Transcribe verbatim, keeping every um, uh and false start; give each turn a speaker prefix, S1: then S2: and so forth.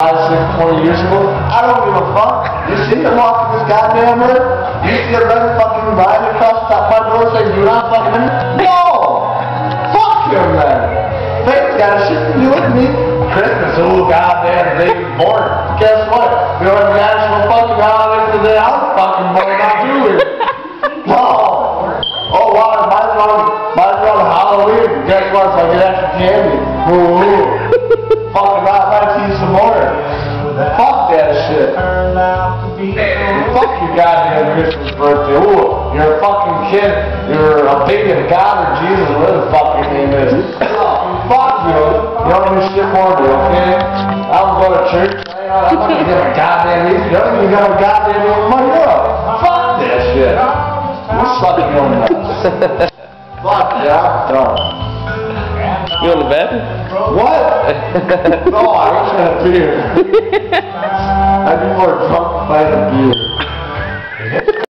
S1: twenty years ago. I don't give a fuck. You see him walking this goddamn earth? You see a red fucking ride across the top of my door saying, do not fucking him? No! Fuck him, man. Faith's got shit to do with me. Christmas, oh goddamn, they was born. Guess what? You know what the national fucking holiday for the day I was fucking born on too. No! Oh wow, might as well, might as well Halloween. Guess what? So I get extra candy. Ooh. Fucking right, might see you some more. Fuck that shit. Fuck your goddamn Christmas birthday. Ooh, you're a fucking kid. You're a baby of God or Jesus, or whatever the fuck your name is. Fuck you. You don't do shit for me, okay? I don't go to church. I'm not gonna get a goddamn reason. You don't even got a goddamn reason money up. Fuck that shit. You're sucking your own nuts. Fuck yeah. No.
S2: You on the bed?
S1: What? No, I wish I had a beer. I'd be more drunk if I had a beer.